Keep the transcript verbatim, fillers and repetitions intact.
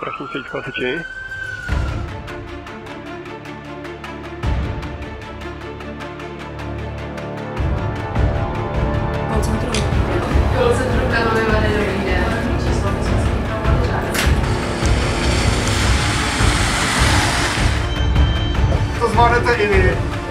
Prašní svíčku hasiči. Centrum Karlovy Vary, dobrý den. Číslo, my jsme si informovali žádost. To zvládnete i vy.